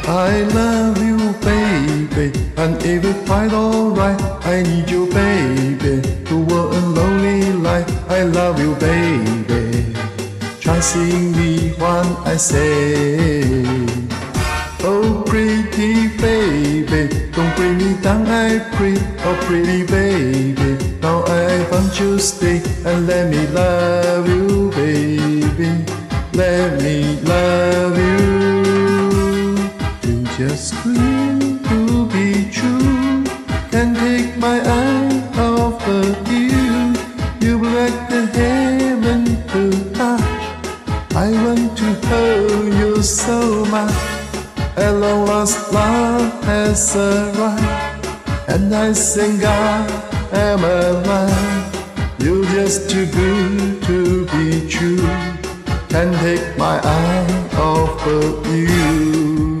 I love you, baby, and if it's quite alright, I need you, baby, to work a lonely life. I love you, baby. Try seeing me when I say, oh, pretty baby, don't bring me down, I pray. Oh, pretty baby, now I want you to stay and let me love you, baby. Let me love you. You just scream to be true. Can't take my eye off of you. You like the heaven to touch. I want to hold you so much. At long last, love has arrived, and I thank God I'm alive. You're just too good to be true. Can't take my eye off of you.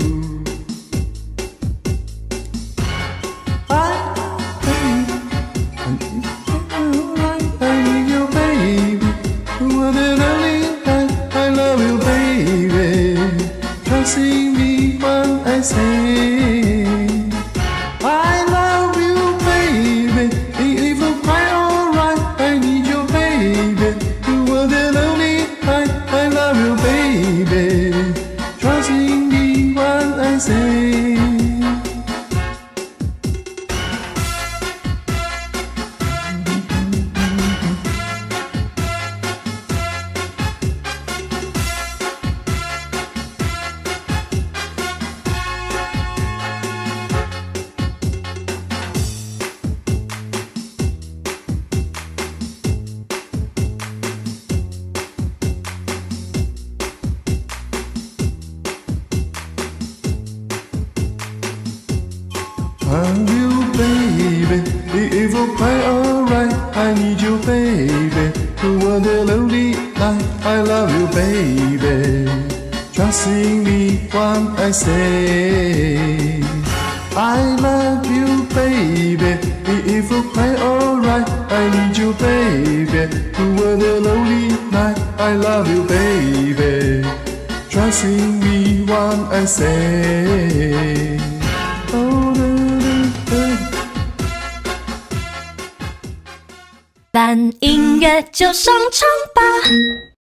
I need you, baby. You are the only time I love you, baby. Trust in me when I say I love you, baby. If you cry, alright. I need you, baby. You are the only time I love you, baby. Trust in me when I say. Love you, baby. If you cry, alright. I need you, baby. You are the lonely night. I love you, baby. Trust in me when I say I love you, baby. If you cry, alright. I need you, baby. You are the lonely night. I love you, baby. Trust in me when I say. Oh, 蓝音乐就上场吧。